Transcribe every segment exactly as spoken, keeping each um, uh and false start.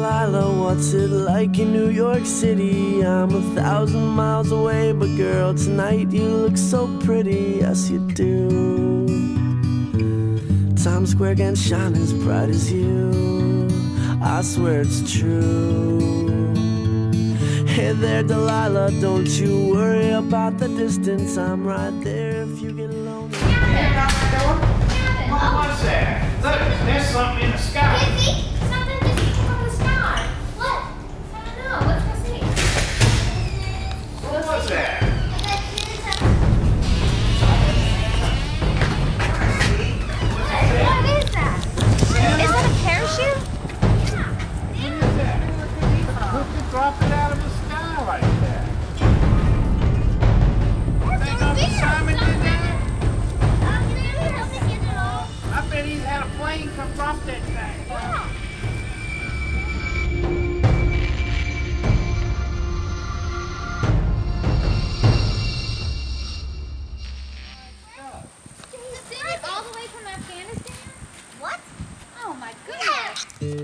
Delilah, what's it like in New York City? I'm a thousand miles away, but girl, tonight you look so pretty. Yes, you do. Times Square can shine as bright as you. I swear it's true. Hey there, Delilah, don't you worry about the distance. I'm right there if you get lonely. What was that? Look, there's something in the sky. See? Something just came from the sky. What? I don't know. Let's go see. What was that? What is that? Is that a parachute? What is that? Who could drop it out of the sky like that? Think Uncle Simon did that? I bet he's had a plane come drop that thing. Yeah. All the way from Afghanistan? What? Oh my goodness.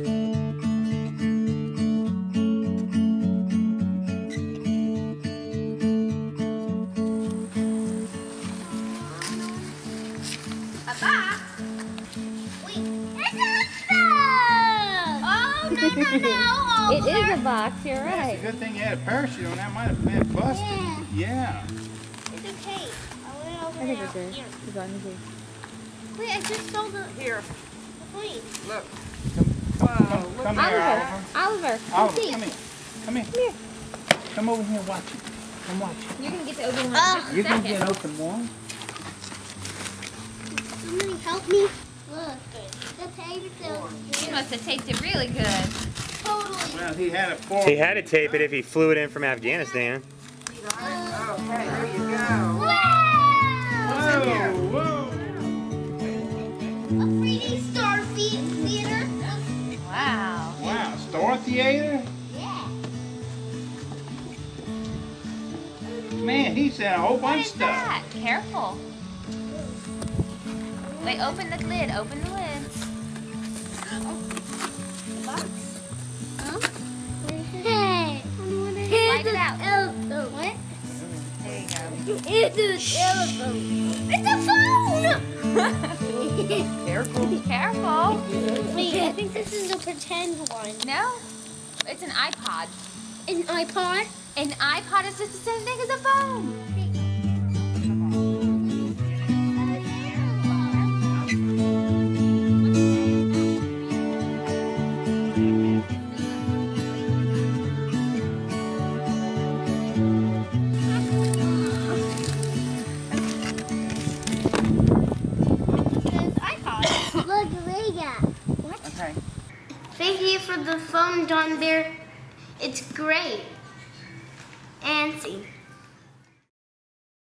A box? Wait, it's a box! Oh, no, no, no. Oh, It is a box, you're Yeah, right. it's a good thing you had a parachute on that. Might have been busted. Yeah. Yeah. It's okay. I went over I think there. it's good. Here. It's on the Wait, I just saw the... Here. Wait. Look. Come, come, come, come here, Oliver, Oliver. Oliver, come Oliver, see. come here. Come here. Come here. Come over here and watch it. Come watch it. You're going to get to open one in Oh. just a You can second. get open one. Somebody help me. Look. The tape feels You must have taped it really good. totally. Well, he had a four. He had to tape it if he flew it in from Afghanistan. Okay, there you go. Wow! Whoa, whoa. A three D Star Theater. Wow. Wow, Star Theater? Yeah. Man, he said a whole What bunch is of stuff. that? Careful. Wait, open the lid. Open the lid. Hey. Light it out. Elephant. What? There you go. It's an elephant. It's a phone! Careful. Careful. Wait, I think this is a pretend one. No, it's an iPod. An iPod? An iPod is just the same thing as a phone. Look, Vega. What? Okay. Thank you for the phone, Don Bear. It's great. Antsy.